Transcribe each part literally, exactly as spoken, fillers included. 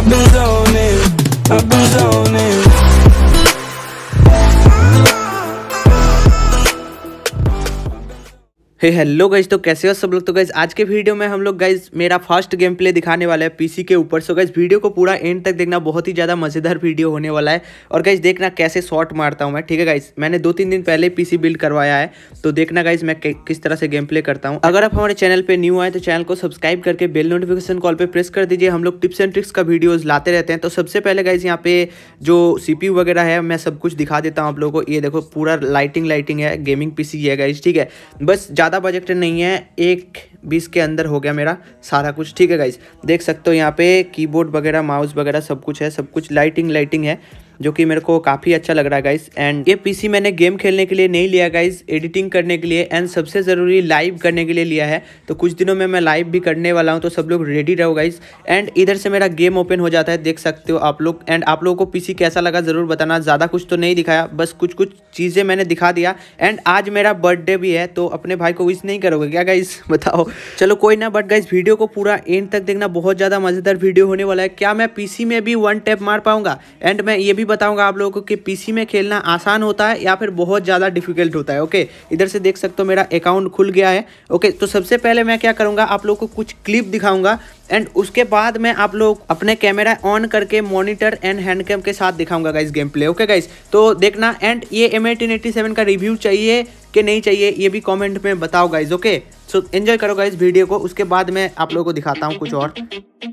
I've been zoning, I've been zoning. Hey hello guys, तो कैसे हो सब लोग। तो गाइज आज के वीडियो में हम लोग गाइज मेरा फर्स्ट गेम प्ले दिखाने वाला है पीसी के ऊपर। सो गाइज वीडियो को पूरा एंड तक देखना, बहुत ही ज़्यादा मज़ेदार वीडियो होने वाला है। और गाइज देखना कैसे शॉट मारता हूँ मैं, ठीक है गाइज। मैंने दो तीन दिन पहले पीसी बिल्ड करवाया है, तो देखना गाइज मैं किस तरह से गेम प्ले करता हूँ। अगर आप हमारे चैनल पर न्यू आए तो चैनल को सब्सक्राइब करके बेल नोटिफिकेशन कॉल पर प्रेस कर दीजिए। हम लोग टिप्स एंड ट्रिक्स का वीडियोज़ लाते रहते हैं। तो सबसे पहले गाइज यहाँ पे जो सीपीयू वगैरह है मैं सब कुछ दिखा देता हूँ आप लोगों को। ये देखो पूरा लाइटिंग लाइटिंग है, गेमिंग पीसी है गाइज, ठीक है। बस ज़्यादा बजट नहीं है, एक बीस के अंदर हो गया मेरा सारा कुछ, ठीक है गाइज। देख सकते हो यहाँ पे कीबोर्ड वगैरह माउस वगैरह सब कुछ है, सब कुछ लाइटिंग लाइटिंग है, जो कि मेरे को काफ़ी अच्छा लग रहा है गाइज। एंड ये पीसी मैंने गेम खेलने के लिए नहीं लिया गाइज, एडिटिंग करने के लिए एंड सबसे ज़रूरी लाइव करने के लिए लिया है। तो कुछ दिनों में मैं लाइव भी करने वाला हूँ, तो सब लोग रेडी रहो गाइज। एंड इधर से मेरा गेम ओपन हो जाता है, देख सकते हो आप लोग। एंड आप लोगों को पीसी कैसा लगा ज़रूर बताना। ज़्यादा कुछ तो नहीं दिखाया, बस कुछ कुछ चीज़ें मैंने दिखा दिया। एंड आज मेरा बर्थडे भी है, तो अपने भाई को विश नहीं करोगे क्या गाइज, बताओ। चलो कोई ना, बट गाइज वीडियो को पूरा एंड तक देखना, बहुत ज़्यादा मज़ेदार वीडियो होने वाला है। क्या मैं पीसी में भी वन टैप मार पाऊंगा? एंड मैं ये भी बताऊंगा आप लोगों को कि पीसी में खेलना आसान होता है या फिर बहुत ज़्यादा डिफिकल्ट होता है। ओके, इधर से देख सकते हो मेरा अकाउंट खुल गया है। ओके, तो सबसे पहले मैं क्या करूँगा, आप लोगों को कुछ क्लिप दिखाऊंगा एंड उसके बाद मैं आप लोग अपने कैमरा ऑन करके मॉनिटर एंड हैंड कैम के साथ दिखाऊंगा guys game play. Okay guys, तो देखना। एंड ये एम एटीन एटी सेवन का रिव्यू चाहिए कि नहीं चाहिए, ये भी कमेंट में बताओ गाइस। ओके, सो एंजॉय करो गाइस वीडियो को, उसके बाद मैं आप लोगों को दिखाता हूँ कुछ और।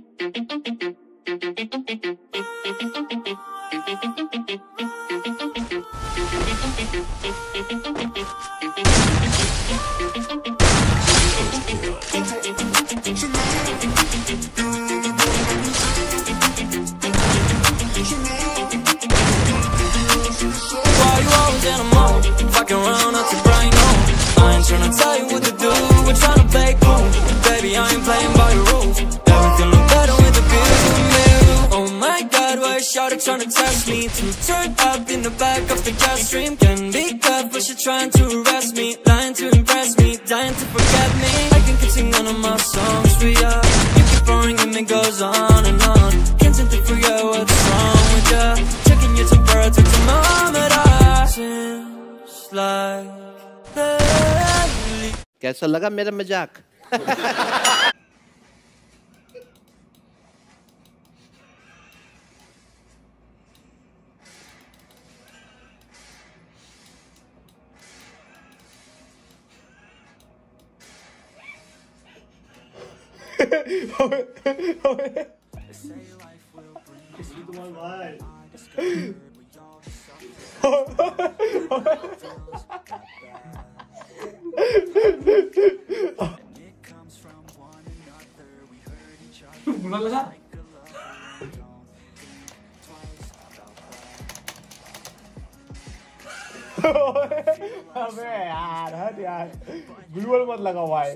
Tryna tell you what to do, we're tryna play cool. Baby, I ain't playing by your rules. Everything look better with the view from you. Oh my God, why is Shawty tryna test me? To turn up in the back of the gas stream. Can be cut, but she's trying to arrest me. Lying to impress me, dying to forget me. I can keep singing one of my songs for ya. You keep boring and it goes on and on. Can't seem to forget what's wrong with ya. Checking your temperature thermometer. Seems like कैसा लगा मेरा मजाक? बुला लगा अबे यार, हट यार, ग्लूअल मत लगाओ भाई।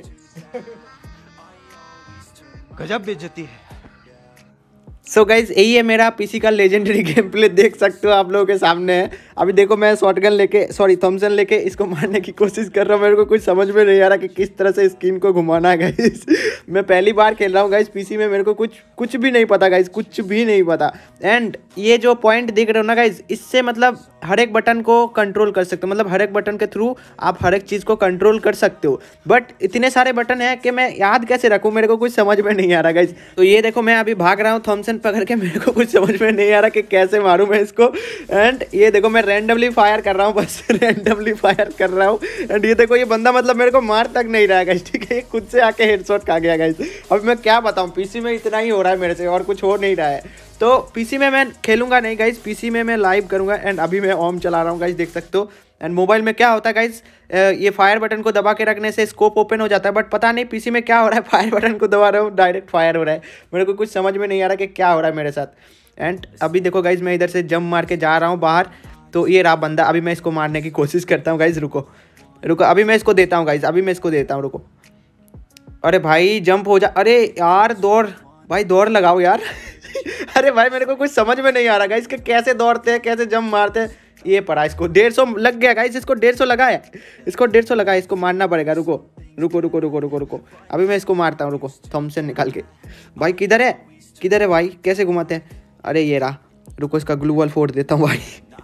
गजब बेइज्जती है। सो गाइज यही है मेरा पीसी का लेजेंडरी गेम प्ले, देख सकते हो आप लोगों के सामने है। अभी देखो मैं शॉटगन लेके सॉरी थॉमसन लेके इसको मारने की कोशिश कर रहा हूँ। मेरे को कुछ समझ में नहीं आ रहा कि किस तरह से स्किन को घुमाना है गाइज। मैं पहली बार खेल रहा हूँ गाइज पीसी में, मेरे को कुछ कुछ भी नहीं पता गाइज, कुछ भी नहीं पता। एंड ये जो पॉइंट दिख रहे हो ना गाइज, इससे मतलब हर एक बटन को कंट्रोल कर सकते हो, मतलब हर एक बटन के थ्रू आप हर एक चीज़ को कंट्रोल कर सकते हो। बट इतने सारे बटन हैं कि मैं याद कैसे रखूँ, मेरे को कुछ समझ में नहीं आ रहा गाइज। तो ये देखो मैं अभी भाग रहा हूँ थॉमसन पकड़ के, मेरे को कुछ समझ में नहीं आ रहा कि कैसे मारूं मैं इसको। एंड ये देखो मैं रैंडमली फायर कर रहा हूँ, बस रैंडमली फायर कर रहा हूँ। एंड ये देखो ये बंदा मतलब मेरे को मार तक नहीं रहा है गाइस, ठीक है, ये खुद से आके हेडशॉट खा गया गाइस। अब मैं क्या बताऊँ, पीसी में इतना ही हो रहा है मेरे से और कुछ हो नहीं रहा है। तो पीसी में मैं खेलूंगा नहीं गाइस, पीसी में मैं लाइव करूंगा। एंड अभी मैं ओम चला रहा हूँ गाइस, देख सकते हो। एंड मोबाइल में क्या होता है गाइस, ये फायर बटन को दबा के रखने से स्कोप ओपन हो जाता है, बट पता नहीं पीसी में क्या हो रहा है, फायर बटन को दबा रहा हूँ डायरेक्ट फायर हो रहा है। मेरे को कुछ समझ में नहीं आ रहा कि क्या हो रहा है मेरे साथ। एंड अभी देखो गाइज मैं इधर से जंप मार के जा रहा हूँ बाहर, तो ये रहा बंदा। अभी मैं इसको मारने की कोशिश करता हूँ गाइज, रुको रुको, अभी मैं इसको देता हूँ गाइज, अभी मैं इसको देता हूँ, रुको। अरे भाई जंप हो जा, अरे यार दौड़ भाई, दौड़ लगाओ यार। अरे भाई मेरे को कुछ समझ में नहीं आ रहा गाइज कि कैसे दौड़ते हैं, कैसे जंप मारते हैं। ये पड़ा इसको डेढ़ सौ लग गया गाइज, इसको डेढ़ सौ लगा है, इसको डेढ़ सौ लगा है, इसको मारना पड़ेगा, रुको। रुको रुको रुको रुको रुको अभी मैं इसको मारता हूँ, रुको थॉमसन निकाल के। भाई किधर है किधर है भाई, कैसे घुमाते हैं? अरे ये रहा, रुको इसका ग्लू वॉल फोड़ देता हूँ भाई।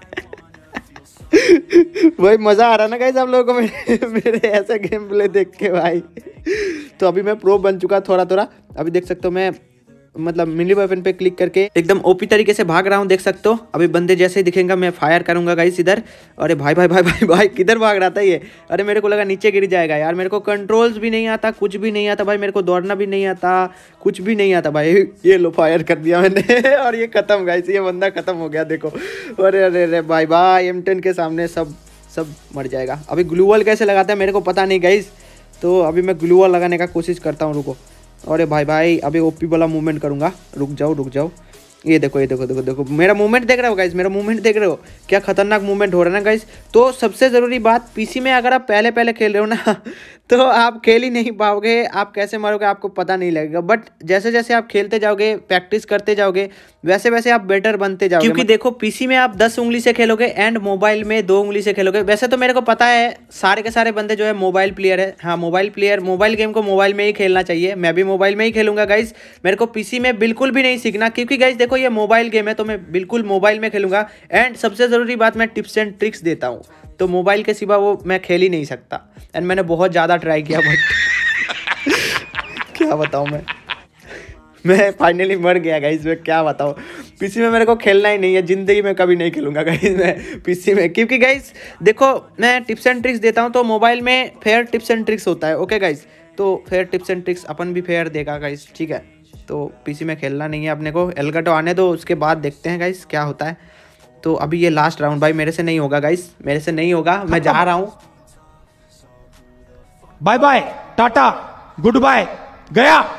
भाई मज़ा आ रहा ना गाइस आप लोगों को मेरे मेरे ऐसे गेम प्ले देख के भाई। तो अभी मैं प्रो बन चुका थोड़ा थोड़ा, अभी देख सकते हो मैं मतलब मिली वेपन पे क्लिक करके एकदम ओपी तरीके से भाग रहा हूँ, देख सकते हो। अभी बंदे जैसे ही दिखेंगे मैं फायर करूंगा गाइस इधर। अरे भाई भाई भाई भाई भाई किधर भाग रहा था ये? अरे मेरे को लगा नीचे गिर जाएगा यार, मेरे को कंट्रोल्स भी नहीं आता, कुछ भी नहीं आता भाई, मेरे को दौड़ना भी नहीं आता, कुछ भी नहीं आता भाई। ये लो फायर कर दिया मैंने और ये खत्म गाइस, ये बंदा खत्म हो गया देखो। अरे अरे अरे भाई भाई एम टेन के सामने सब सब मर जाएगा। अभी ग्लू वॉल कैसे लगाता है मेरे को पता नहीं गाइस, तो अभी मैं ग्लू वॉल लगाने का कोशिश करता हूँ, रुको। अरे भाई भाई अभी ओपी वाला मूवमेंट करूंगा, रुक जाओ रुक जाओ। ये देखो ये देखो देखो देखो मेरा मूवमेंट देख रहे हो गाइस, मेरा मूवमेंट देख रहे हो, क्या खतरनाक मूवमेंट हो रहा है ना गाइस। तो सबसे ज़रूरी बात, पीसी में अगर आप पहले पहले खेल रहे हो ना तो आप खेल ही नहीं पाओगे, आप कैसे मारोगे आपको पता नहीं लगेगा। बट जैसे जैसे आप खेलते जाओगे, प्रैक्टिस करते जाओगे, वैसे वैसे आप बेटर बनते जाओगे। क्योंकि देखो पीसी में आप दस उंगली से खेलोगे एंड मोबाइल में दो उंगली से खेलोगे। वैसे तो मेरे को पता है सारे के सारे बंदे जो है मोबाइल प्लेयर है, हाँ मोबाइल प्लेयर, मोबाइल गेम को मोबाइल में ही खेलना चाहिए, मैं भी मोबाइल में ही खेलूंगा गाइस। मेरे को पीसी में बिल्कुल भी नहीं सीखना, क्योंकि गाइस देखो ये मोबाइल गेम है तो मैं बिल्कुल मोबाइल में खेलूंगा। एंड सबसे ज़रूरी बात, मैं टिप्स एंड ट्रिक्स देता हूँ, तो मोबाइल के सिवा वो मैं खेल ही नहीं सकता। एंड मैंने बहुत ज़्यादा ट्राई किया बट क्या बताऊँ मैं मैं फाइनली मर गया गाइस, मैं क्या बताऊँ। पीसी में मेरे को खेलना ही नहीं है, ज़िंदगी में कभी नहीं खेलूंगा गाइस मैं पीसी में। क्योंकि गाइस देखो मैं टिप्स एंड ट्रिक्स देता हूँ, तो मोबाइल में फेयर टिप्स एंड ट्रिक्स होता है, ओके गाइस। तो फेयर टिप्स एंड ट्रिक्स अपन भी फेयर देगा गाइस, ठीक है। तो पीसी में खेलना नहीं है अपने को, एलगाटो आने दो, उसके बाद देखते हैं गाइस क्या होता है। तो अभी ये लास्ट राउंड भाई मेरे से नहीं होगा गाइस, मेरे से नहीं होगा, मैं जा रहा हूँ। Bye bye tata good bye गया।